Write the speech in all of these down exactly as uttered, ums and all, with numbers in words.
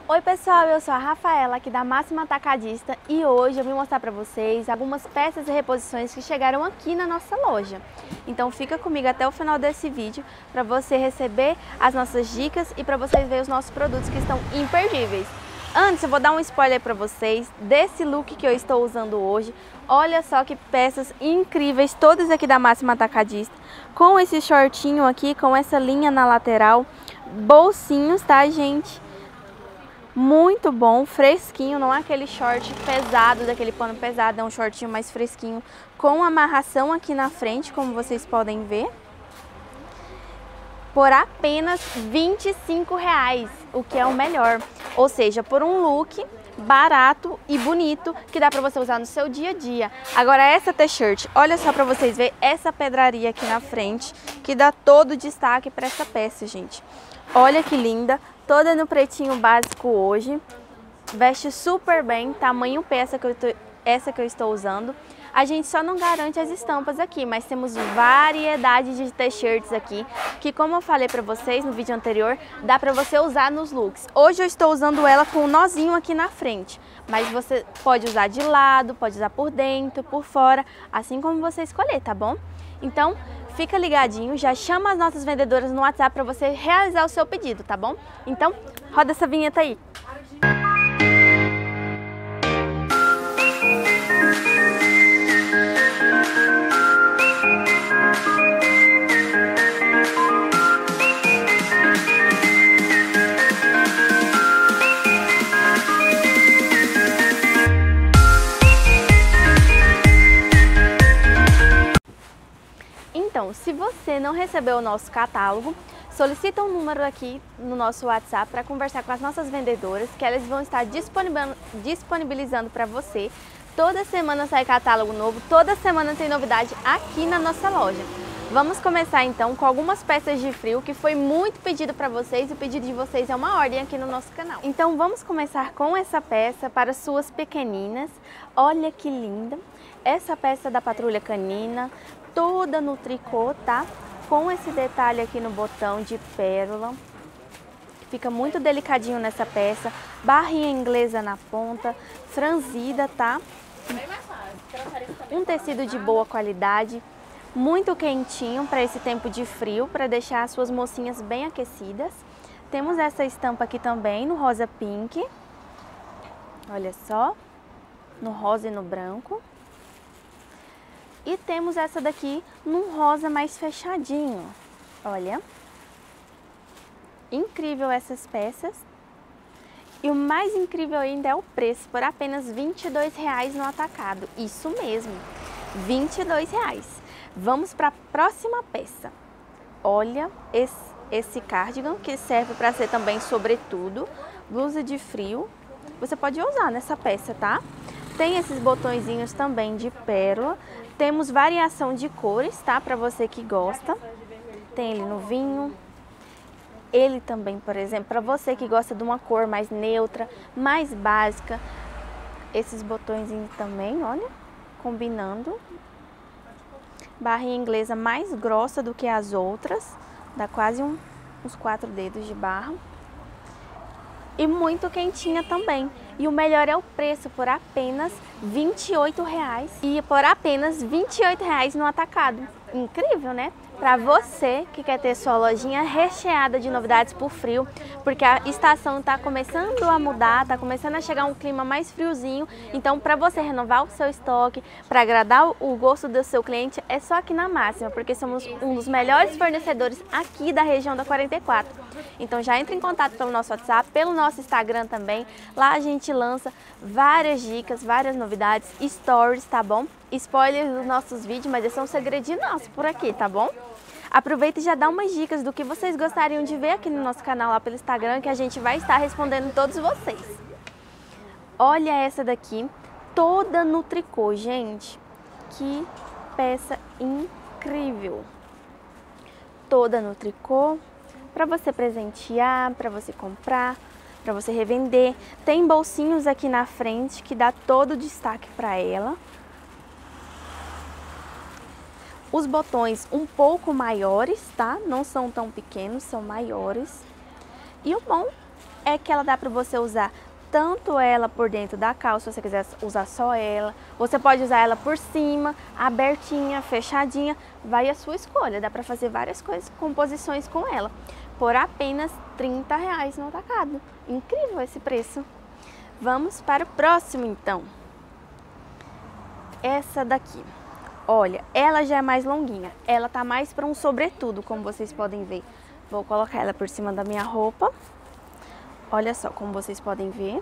Oi pessoal, eu sou a Rafaela aqui da Máxima Atacadista e hoje eu vim mostrar para vocês algumas peças e reposições que chegaram aqui na nossa loja. Então fica comigo até o final desse vídeo para você receber as nossas dicas e para vocês verem os nossos produtos que estão imperdíveis. Antes eu vou dar um spoiler para vocês desse look que eu estou usando hoje. Olha só que peças incríveis, todas aqui da Máxima Atacadista, com esse shortinho aqui, com essa linha na lateral, bolsinhos, tá gente? Muito bom, fresquinho, não é aquele short pesado, daquele pano pesado, é um shortinho mais fresquinho, com amarração aqui na frente, como vocês podem ver, por apenas vinte e cinco reais, o que é o melhor, ou seja, por um look barato e bonito, que dá pra você usar no seu dia a dia. Agora essa t-shirt, olha só pra vocês verem essa pedraria aqui na frente, que dá todo o destaque pra essa peça, gente. Olha que linda, toda no pretinho básico hoje, veste super bem, tamanho P essa que eu, tô, essa que eu estou usando. A gente só não garante as estampas aqui, mas temos variedade de t-shirts aqui, que como eu falei pra vocês no vídeo anterior, dá pra você usar nos looks. Hoje eu estou usando ela com um nozinho aqui na frente, mas você pode usar de lado, pode usar por dentro, por fora, assim como você escolher, tá bom? Então, fica ligadinho, já chama as nossas vendedoras no WhatsApp para você realizar o seu pedido, tá bom? Então, roda essa vinheta aí. Então, se você não recebeu o nosso catálogo, solicita um número aqui no nosso WhatsApp para conversar com as nossas vendedoras, que elas vão estar disponibilizando para você. Toda semana sai catálogo novo, toda semana tem novidade aqui na nossa loja. Vamos começar então com algumas peças de frio que foi muito pedido para vocês, e o pedido de vocês é uma ordem aqui no nosso canal. Então vamos começar com essa peça para suas pequeninas. Olha que linda! Essa peça da Patrulha Canina, toda no tricô, tá? Com esse detalhe aqui no botão de pérola. Fica muito delicadinho nessa peça. Barrinha inglesa na ponta, franzida, tá? Um tecido de boa qualidade, muito quentinho para esse tempo de frio, para deixar as suas mocinhas bem aquecidas. Temos essa estampa aqui também no rosa pink. Olha só, no rosa e no branco. E temos essa daqui num rosa mais fechadinho. Olha. Incrível essas peças. E o mais incrível ainda é o preço, por apenas vinte e dois reais no atacado. Isso mesmo, vinte e dois reais. Vamos para a próxima peça. Olha esse, esse cardigan, que serve para ser também sobretudo, blusa de frio. Você pode usar nessa peça, tá? Tem esses botõezinhos também de pérola. Temos variação de cores, tá? Para você que gosta. Tem ele no vinho. Ele também, por exemplo, para você que gosta de uma cor mais neutra, mais básica. Esses botõezinhos também, olha, combinando. Barrinha inglesa mais grossa do que as outras. Dá quase um, uns quatro dedos de barra. E muito quentinha também. E o melhor é o preço, por apenas vinte e oito reais. E por apenas vinte e oito reais no atacado. Incrível, né? Para você que quer ter sua lojinha recheada de novidades por frio, porque a estação está começando a mudar, está começando a chegar um clima mais friozinho. Então, para você renovar o seu estoque, para agradar o gosto do seu cliente, é só aqui na Máxima, porque somos um dos melhores fornecedores aqui da região da quarenta e quatro. Então, já entre em contato pelo nosso WhatsApp, pelo nosso Instagram também. Lá a gente lança várias dicas, várias novidades, stories, tá bom? Spoilers dos nossos vídeos, mas esse é um segredinho nosso por aqui, tá bom? Aproveita e já dá umas dicas do que vocês gostariam de ver aqui no nosso canal lá pelo Instagram, que a gente vai estar respondendo todos vocês. Olha essa daqui, toda no tricô, gente. Que peça incrível! Toda no tricô, para você presentear, para você comprar, para você revender. Tem bolsinhos aqui na frente que dá todo o destaque para ela. Os botões um pouco maiores, tá? Não são tão pequenos, são maiores. E o bom é que ela dá para você usar tanto ela por dentro da calça, se você quiser usar só ela. Você pode usar ela por cima, abertinha, fechadinha, vai a sua escolha. Dá para fazer várias coisas, composições com ela, por apenas trinta reais no atacado. Incrível esse preço. Vamos para o próximo então. Essa daqui. Olha, ela já é mais longuinha. Ela tá mais para um sobretudo, como vocês podem ver. Vou colocar ela por cima da minha roupa. Olha só, como vocês podem ver.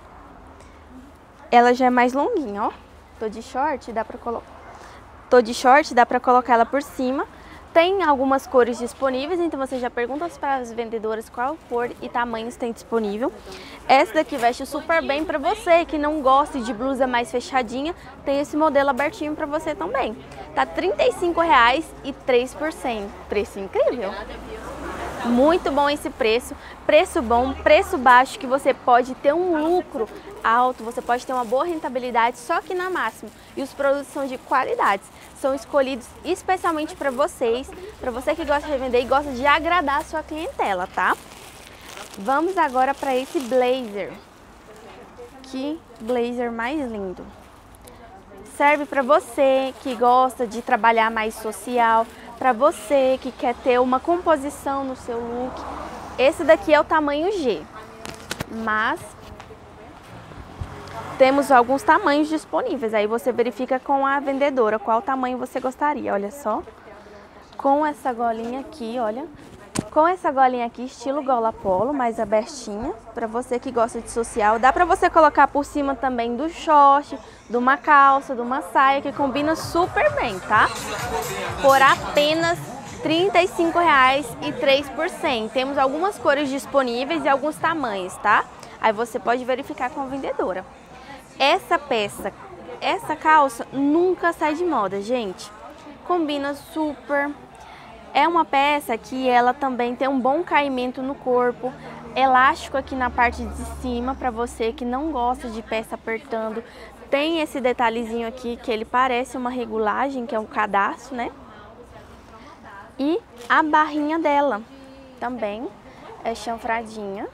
Ela já é mais longuinha, ó. Tô de short, dá pra colocar. Tô de short, dá pra colocar ela por cima. Tem algumas cores disponíveis, então você já pergunta para as vendedoras qual cor e tamanhos tem disponível. Essa daqui veste super bem para você que não gosta de blusa mais fechadinha. Tem esse modelo abertinho para você também. Tá trinta e cinco reais e três por cento. Preço incrível. Muito bom esse preço, preço bom, preço baixo, que você pode ter um lucro alto, você pode ter uma boa rentabilidade, só que na Máximo. E os produtos são de qualidade, são escolhidos especialmente para vocês, para você que gosta de revender e gosta de agradar a sua clientela, tá? Vamos agora para esse blazer. Que blazer mais lindo. Serve para você que gosta de trabalhar mais social, para você que quer ter uma composição no seu look. Esse daqui é o tamanho G, mas temos alguns tamanhos disponíveis. Aí você verifica com a vendedora qual tamanho você gostaria. Olha só, com essa golinha aqui, olha, com essa golinha aqui, estilo gola polo, mais abertinha, para você que gosta de social. Dá para você colocar por cima também do short, de uma calça, de uma saia, que combina super bem, tá? Por apenas trinta e cinco reais e três por cento. Temos algumas cores disponíveis e alguns tamanhos, tá? Aí você pode verificar com a vendedora. Essa peça, essa calça nunca sai de moda, gente. Combina super. É uma peça que ela também tem um bom caimento no corpo, elástico aqui na parte de cima, para você que não gosta de peça apertando. Tem esse detalhezinho aqui que ele parece uma regulagem, que é um cadastro, né? E a barrinha dela também é chanfradinha,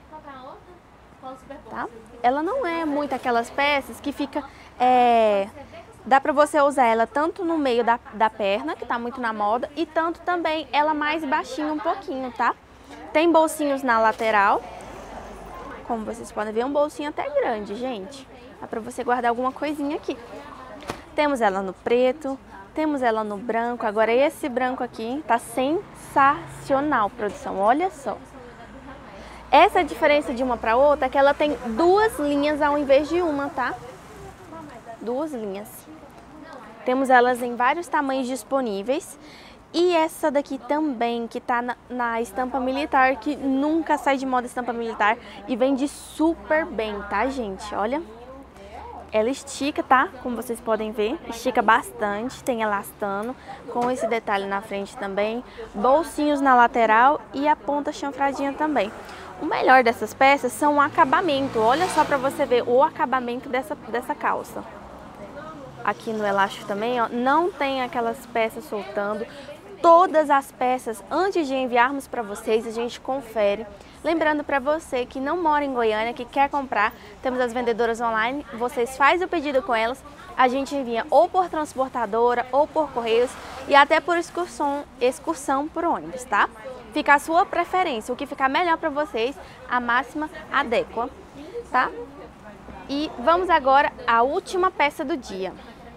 tá? Ela não é muito aquelas peças que fica... É... Dá pra você usar ela tanto no meio da, da perna, que tá muito na moda, e tanto também ela mais baixinha um pouquinho, tá? Tem bolsinhos na lateral, como vocês podem ver, um bolsinho até grande, gente. Dá pra você guardar alguma coisinha aqui. Temos ela no preto, temos ela no branco. Agora esse branco aqui tá sensacional, produção, olha só. Essa diferença de uma pra outra é que ela tem duas linhas ao invés de uma, tá? Duas linhas. Temos elas em vários tamanhos disponíveis. E essa daqui também, que tá na, na estampa militar, que nunca sai de moda estampa militar. E vende super bem, tá, gente? Olha. Ela estica, tá? Como vocês podem ver. Estica bastante, tem elastano. Com esse detalhe na frente também. Bolsinhos na lateral e a ponta chanfradinha também. O melhor dessas peças são o acabamento. Olha só pra você ver o acabamento dessa, dessa calça. Aqui no elástico também, ó, não tem aquelas peças soltando. Todas as peças, antes de enviarmos para vocês, a gente confere. Lembrando para você que não mora em Goiânia, que quer comprar, temos as vendedoras online, vocês fazem o pedido com elas, a gente envia ou por transportadora, ou por correios, e até por excursão, excursão por ônibus, tá? Fica a sua preferência, o que ficar melhor para vocês, a Máxima adequa, tá? E vamos agora à última peça do dia.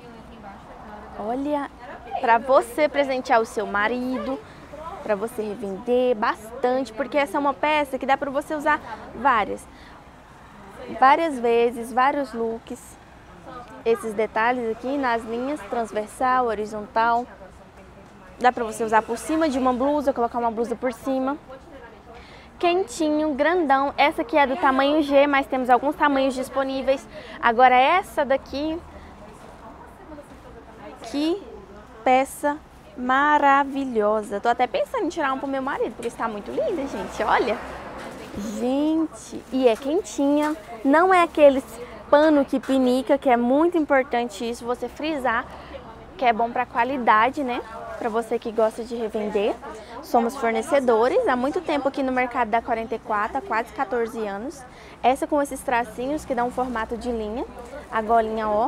Olha, para você presentear o seu marido, para você revender bastante, porque essa é uma peça que dá para você usar várias, várias vezes, vários looks. Esses detalhes aqui nas linhas, transversal, horizontal. Dá para você usar por cima de uma blusa, colocar uma blusa por cima. Quentinho, grandão. Essa aqui é do tamanho G, mas temos alguns tamanhos disponíveis. Agora essa daqui, que peça maravilhosa. Tô até pensando em tirar um pro meu marido, porque está muito linda, gente. Olha. Gente, e é quentinha. Não é aqueles pano que pinica, que é muito importante isso, você frisar, que é bom pra qualidade, né? Pra você que gosta de revender. Somos fornecedores há muito tempo aqui no mercado da quarenta e quatro, há quase quatorze anos. Essa com esses tracinhos que dá um formato de linha, a golinha ó.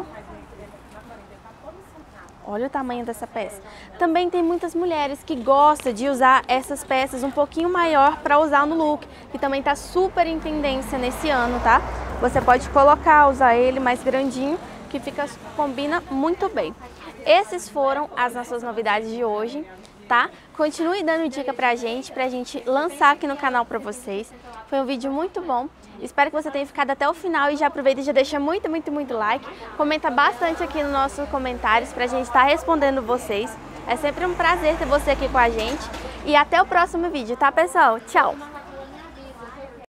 Olha o tamanho dessa peça. Também tem muitas mulheres que gostam de usar essas peças um pouquinho maior para usar no look, que também está super em tendência nesse ano, tá? Você pode colocar, usar ele mais grandinho, que fica, combina muito bem. Esses foram as nossas novidades de hoje, tá? Continue dando dica pra gente, pra gente lançar aqui no canal pra vocês. Foi um vídeo muito bom. Espero que você tenha ficado até o final e já aproveita e já deixa muito, muito, muito like. Comenta bastante aqui nos nossos comentários pra gente estar respondendo vocês. É sempre um prazer ter você aqui com a gente. E até o próximo vídeo, tá, pessoal? Tchau!